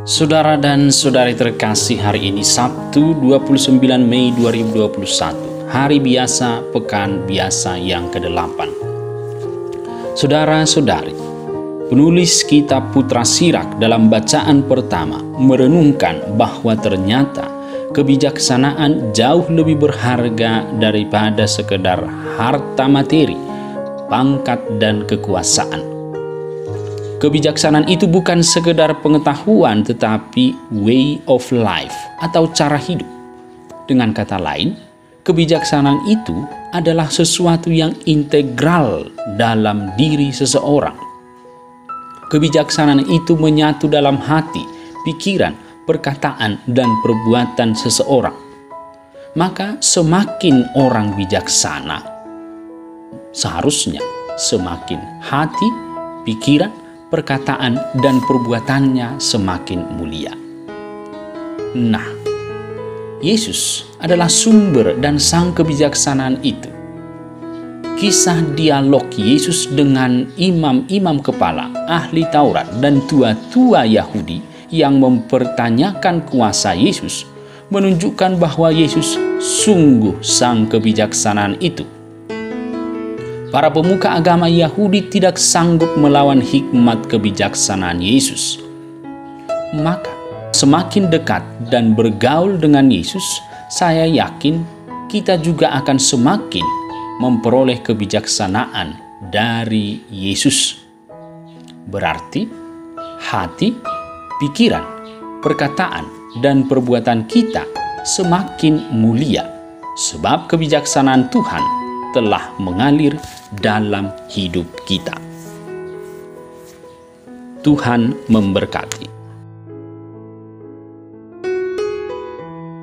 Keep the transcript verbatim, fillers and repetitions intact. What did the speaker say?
Saudara dan saudari terkasih, hari ini Sabtu dua puluh sembilan Mei dua ribu dua puluh satu, hari biasa, pekan biasa yang kedelapan. Saudara-saudari, penulis kitab Putra Sirak dalam bacaan pertama merenungkan bahwa ternyata kebijaksanaan jauh lebih berharga daripada sekedar harta materi, pangkat dan kekuasaan. Kebijaksanaan itu bukan sekedar pengetahuan, tetapi way of life atau cara hidup. Dengan kata lain, kebijaksanaan itu adalah sesuatu yang integral dalam diri seseorang. Kebijaksanaan itu menyatu dalam hati, pikiran, perkataan, dan perbuatan seseorang. Maka semakin orang bijaksana, seharusnya semakin hati, pikiran, perkataan dan perbuatannya semakin mulia. Nah, Yesus adalah sumber dan sang kebijaksanaan itu. Kisah dialog Yesus dengan imam-imam kepala, ahli Taurat dan tua-tua Yahudi yang mempertanyakan kuasa Yesus menunjukkan bahwa Yesus sungguh sang kebijaksanaan itu. Para pemuka agama Yahudi tidak sanggup melawan hikmat kebijaksanaan Yesus. Maka, semakin dekat dan bergaul dengan Yesus, saya yakin kita juga akan semakin memperoleh kebijaksanaan dari Yesus. Berarti, hati, pikiran, perkataan, dan perbuatan kita semakin mulia, sebab kebijaksanaan Tuhan telah mengalir dalam hidup kita. Tuhan memberkati.